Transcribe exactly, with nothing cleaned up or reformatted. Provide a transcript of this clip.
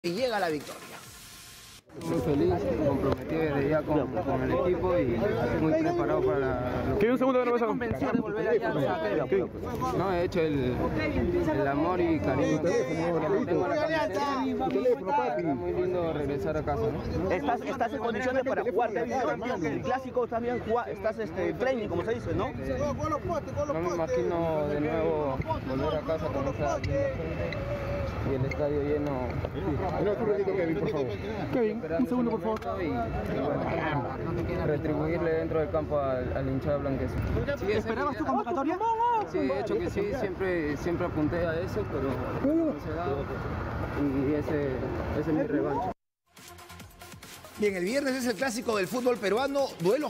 y llega la victoria. Muy feliz, comprometido desde ya con, con el equipo y muy preparado para la... ¿Qué un segundo de ¿Qué te nuevo? convenció de volver allá a Zagreb? ¿Qué? No, he hecho el, el amor y cariño. Tengo la camiseta. Es muy lindo regresar a casa, ¿no? Estás, estás en condiciones para jugar, te he visto el clásico también, estás este, en training, como se dice, ¿no? No me imagino de nuevo volver a casa con esa gente y el estadio lleno. No, un ratito, Kevin, por favor. Kevin, un segundo, por favor. Y, y bueno, retribuirle dentro del campo al, al hinchado blanqueza. Sí, ¿Esperabas tu convocatoria? Sí, de hecho que sí, siempre, siempre apunté a eso, pero no se da. Y ese, ese es mi revancha. Bien, el viernes es el clásico del fútbol peruano, duelo